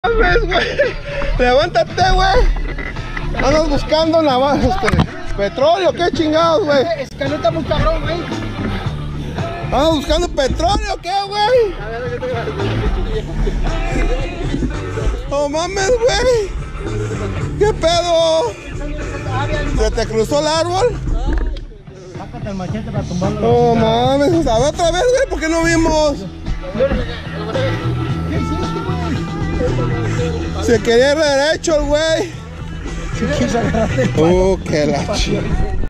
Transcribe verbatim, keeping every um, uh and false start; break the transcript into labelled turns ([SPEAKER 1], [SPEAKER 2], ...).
[SPEAKER 1] ¿Ves, güey? Levántate, güey. Andas buscando nada este, petróleo, qué chingados, güey.
[SPEAKER 2] Escaleta muy cabrón, güey.
[SPEAKER 1] Andas buscando petróleo, qué, güey. No mames, güey. ¿Qué pedo? ¿Se te cruzó el árbol?
[SPEAKER 2] Sácate el machete para tumbarlo.
[SPEAKER 1] No mames, a ver otra vez, güey, ¿por qué no vimos?
[SPEAKER 2] ¿Qué hiciste, güey?
[SPEAKER 1] Se quería ir derecho el güey.
[SPEAKER 2] Si quieres agarrarte el
[SPEAKER 1] Oh, que la chingada.